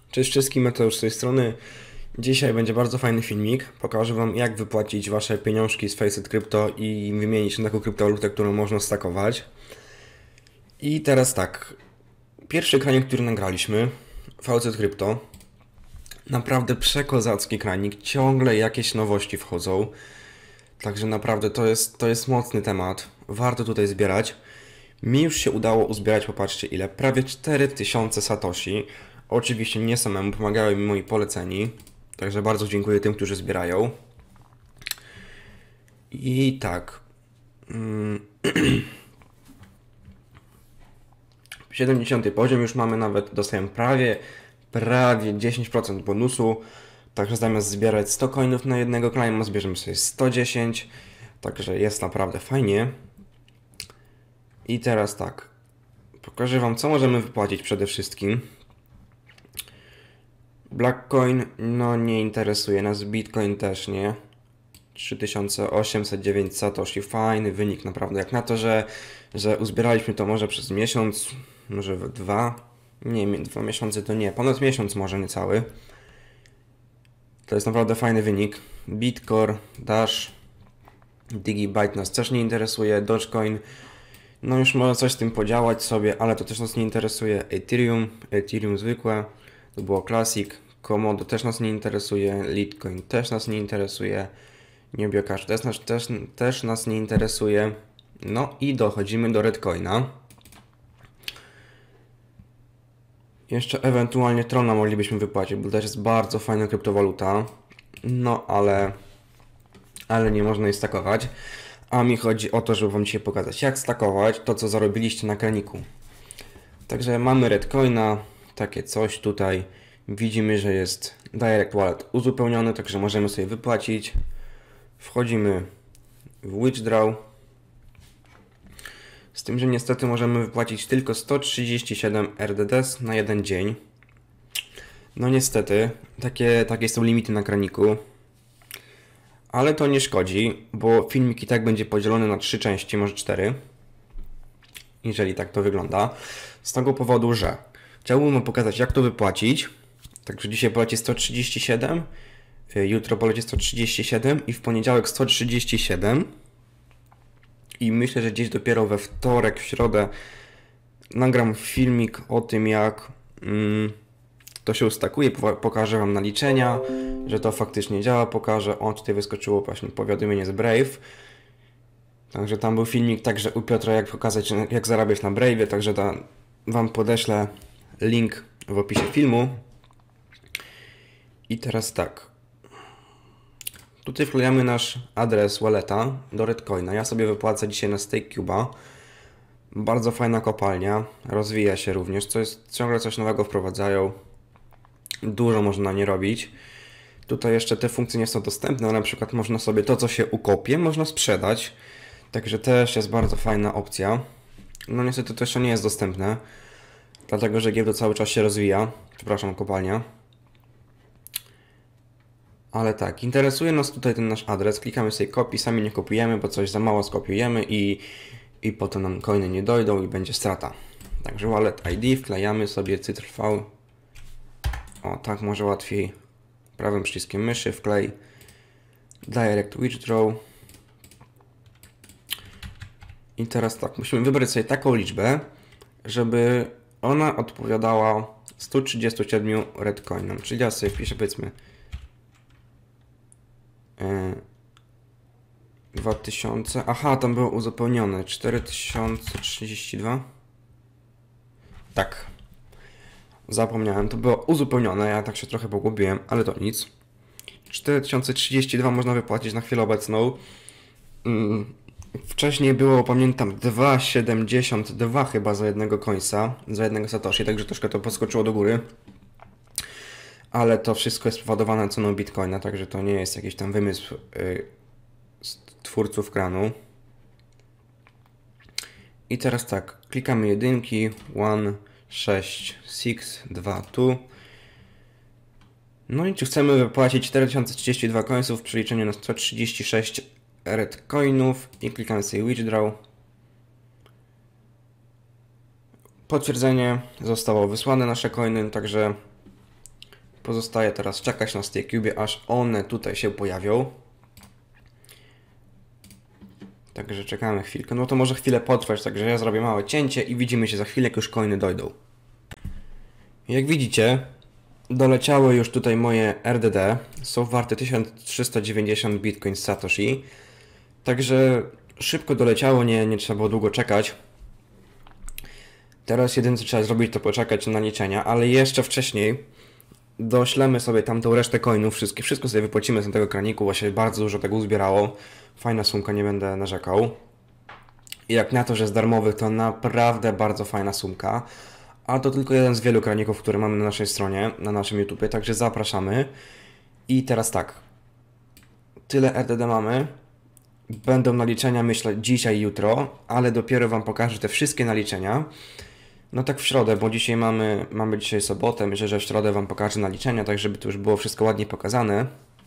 Cześć wszystkim, Mateusz z tej strony. Dzisiaj będzie bardzo fajny filmik. Pokażę Wam, jak wypłacić Wasze pieniążki z Faceit Crypto i wymienić na taką kryptowalutę, którą można stakować. I teraz tak. Pierwszy ekranik, który nagraliśmy, Faceit Crypto. Naprawdę przekozacki kranik. Ciągle jakieś nowości wchodzą. Także naprawdę to jest mocny temat. Warto tutaj zbierać. Mi już się udało uzbierać, popatrzcie ile, prawie 4000 satoshi. Oczywiście nie samemu, pomagają mi moi poleceni. Także bardzo dziękuję tym, którzy zbierają. I tak. 70 poziom już mamy, nawet dostajemy prawie 10% bonusu. Także zamiast zbierać 100 coinów na jednego klima, zbierzemy sobie 110. Także jest naprawdę fajnie. I teraz tak. Pokażę Wam, co możemy wypłacić przede wszystkim. Blackcoin, no nie interesuje nas, Bitcoin też nie. 3809 satoshi, fajny wynik naprawdę, jak na to, że uzbieraliśmy to może przez miesiąc, może w nie, 2 miesiące to nie, ponad miesiąc może niecały. To jest naprawdę fajny wynik. Bitcore, Dash, Digibyte nas też nie interesuje, Dogecoin, no już może coś z tym podziałać sobie, ale to też nas nie interesuje. Ethereum zwykłe, to było Classic, Komodo też nas nie interesuje, Litecoin też nas nie interesuje, Nubiocash też nas nie interesuje. No i dochodzimy do Redcoina. Jeszcze ewentualnie Trona moglibyśmy wypłacić, bo też jest bardzo fajna kryptowaluta. No ale nie można jej stakować. A mi chodzi o to, żeby Wam dzisiaj pokazać, jak stakować to, co zarobiliście na kraniku. Także mamy Redcoina, takie coś tutaj. Widzimy, że jest Direct Wallet uzupełniony, także możemy sobie wypłacić. Wchodzimy w Withdraw. Z tym, że niestety możemy wypłacić tylko 137 RDDs na jeden dzień. No niestety, takie są limity na kraniku. Ale to nie szkodzi, bo filmik i tak będzie podzielony na 3 części, może 4. Jeżeli tak to wygląda. Z tego powodu, że chciałbym Wam pokazać, jak to wypłacić. Także dzisiaj poleci 137, jutro poleci 137 i w poniedziałek 137. I myślę, że gdzieś dopiero we wtorek, w środę nagram filmik o tym, jak to się ustakuje. Pokażę Wam naliczenia, że to faktycznie działa. Pokażę, o tutaj wyskoczyło właśnie powiadomienie z Brave. Także tam był filmik także u Piotra, jak pokazać, jak zarabiać na Brave. Także Wam podeślę link w opisie filmu. I teraz tak. Tutaj wklejamy nasz adres walleta do Redcoina. Ja sobie wypłacę dzisiaj na StakeCube'a. Bardzo fajna kopalnia. Rozwija się również. Ciągle coś nowego wprowadzają. Dużo można na nie robić. Tutaj jeszcze te funkcje nie są dostępne, ale na przykład można sobie to, co się ukopie, można sprzedać. Także też jest bardzo fajna opcja. No niestety to jeszcze nie jest dostępne. Dlatego, że giełda cały czas się rozwija. Przepraszam, kopalnia. Ale tak, interesuje nas tutaj ten nasz adres, klikamy sobie copy, sami nie kopiujemy, bo coś za mało skopiujemy i potem nam coiny nie dojdą i będzie strata. Także wallet ID, wklejamy sobie Ctrl-V. O, tak może łatwiej. Prawym przyciskiem myszy wklej. Direct Withdraw. I teraz tak, musimy wybrać sobie taką liczbę, żeby ona odpowiadała 137 Redcoinom. Czyli ja sobie wpiszę, powiedzmy 2000, aha, tam było uzupełnione 4032. Tak, zapomniałem, to było uzupełnione, ja tak się trochę pogubiłem, ale to nic. 4032 można wypłacić na chwilę obecną. Wcześniej było, pamiętam, 2,72 chyba za jednego coinsa, za jednego satoshi, także troszkę to podskoczyło do góry. Ale to wszystko jest spowodowane ceną Bitcoina, także to nie jest jakiś tam wymysł twórców kranu. I teraz tak, klikamy jedynki, 1, 6, 6, 2, 2. No i czy chcemy wypłacić 4032 coinsów w przeliczeniu na 136 Redcoinów i klikamy sobie Withdraw. Potwierdzenie, zostało wysłane nasze coiny, także Pozostaje teraz czekać na StakeCube, aż one tutaj się pojawią. Także czekamy chwilkę. No to może chwilę potrwać, także ja zrobię małe cięcie i widzimy się za chwilę, jak już coiny dojdą. Jak widzicie, doleciały już tutaj moje RDD. Są warte 1390 Bitcoin z Satoshi. Także szybko doleciało, nie trzeba było długo czekać. Teraz jedyne co trzeba zrobić, to poczekać na liczenia, ale jeszcze wcześniej doślemy sobie tamtą resztę coinów, wszystko sobie wypłacimy z tego kraniku, właśnie bardzo dużo tego uzbierało. Fajna sumka, nie będę narzekał. I jak na to, że z darmowych, to naprawdę bardzo fajna sumka. A to tylko jeden z wielu kraników, które mamy na naszej stronie, na naszym YouTubie, także zapraszamy. I teraz tak, tyle RDD mamy. Będą naliczenia, myślę, dzisiaj i jutro, ale dopiero Wam pokażę te wszystkie naliczenia. No tak w środę, bo dzisiaj mamy dzisiaj sobotę, myślę, że w środę Wam pokażę naliczenia, tak żeby to już było wszystko ładnie pokazane.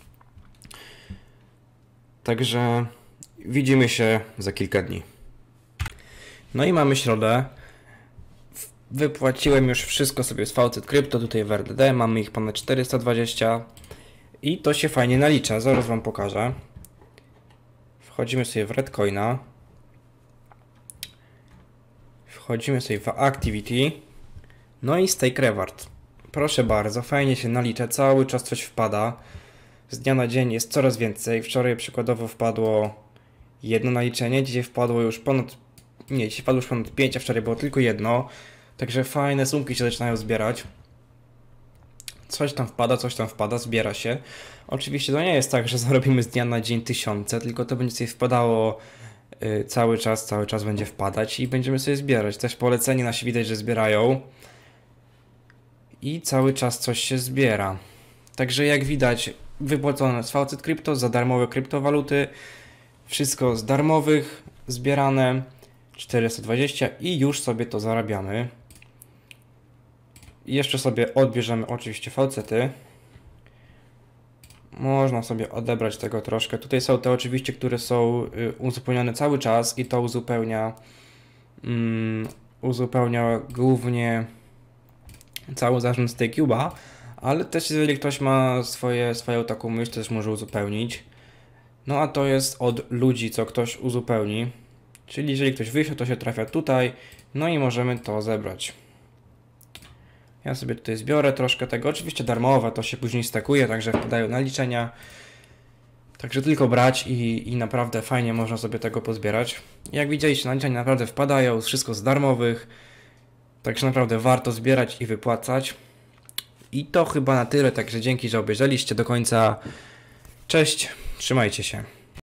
Także widzimy się za kilka dni. No i mamy środę. Wypłaciłem już wszystko sobie z VC Crypto, tutaj w RDD, mamy ich ponad 420 i to się fajnie nalicza, zaraz Wam pokażę. Wchodzimy sobie w Redcoina. Wchodzimy sobie w Activity. No i Stake Reward. Proszę bardzo, fajnie się nalicza, cały czas coś wpada. Z dnia na dzień jest coraz więcej. Wczoraj przykładowo wpadło jedno naliczenie, dzisiaj wpadło już ponad... Nie, dzisiaj wpadło już ponad 5, a wczoraj było tylko jedno. Także fajne sumki się zaczynają zbierać. Coś tam wpada, zbiera się. Oczywiście to nie jest tak, że zarobimy z dnia na dzień tysiące, tylko to będzie sobie wpadało cały czas będzie wpadać i będziemy sobie zbierać. Też poleceni nasi widać, że zbierają. I cały czas coś się zbiera. Także jak widać, wypłacone z VC Crypto za darmowe kryptowaluty. Wszystko z darmowych zbierane. 420 i już sobie to zarabiamy. I jeszcze sobie odbierzemy oczywiście falsety. Można sobie odebrać tego troszkę. Tutaj są te oczywiście, które są uzupełnione cały czas i to uzupełnia głównie cały zarząd StakeCube'a, ale też jeżeli ktoś ma swoją taką myśl, to też może uzupełnić. No a to jest od ludzi, co ktoś uzupełni. Czyli jeżeli ktoś wyśle, to się trafia tutaj, no i możemy to zebrać. Ja sobie tutaj zbiorę troszkę tego, oczywiście darmowe, to się później stakuje, także wpadają naliczenia. Także tylko brać i naprawdę fajnie można sobie tego pozbierać. Jak widzieliście, naliczenia naprawdę wpadają, wszystko z darmowych. Także naprawdę warto zbierać i wypłacać. I to chyba na tyle, także dzięki, że obejrzeliście do końca. Cześć, trzymajcie się.